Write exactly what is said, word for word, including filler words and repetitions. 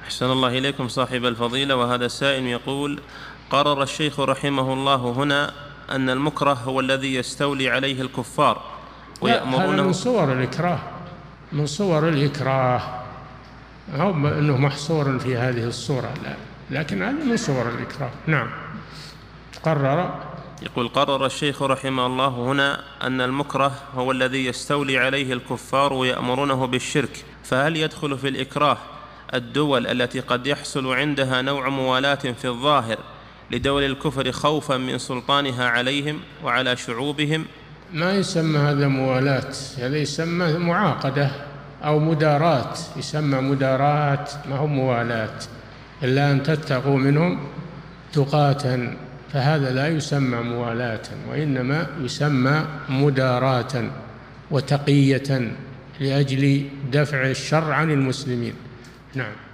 أحسن الله إليكم صاحب الفضيلة. وهذا السائل يقول: قرر الشيخ رحمه الله هنا أن المكره هو الذي يستولي عليه الكفار ويأمرونه. هذا من صور الإكراه، من صور الإكراه، أو أنه محصور في هذه الصورة، لا، لكن هذا من صور الإكراه. نعم. قرر يقول: قرر الشيخ رحمه الله هنا أن المكره هو الذي يستولي عليه الكفار ويأمرونه بالشرك، فهل يدخل في الإكراه الدول التي قد يحصل عندها نوع موالاة في الظاهر لدول الكفر خوفا من سلطانها عليهم وعلى شعوبهم؟ ما يسمى هذا موالاة، هذا يسمى معاقدة أو مداراة، يسمى مداراة، ما هو موالاة، إلا أن تتقوا منهم تقاة، فهذا لا يسمى موالاة، وإنما يسمى مداراة وتقية لأجل دفع الشر عن المسلمين. نعم.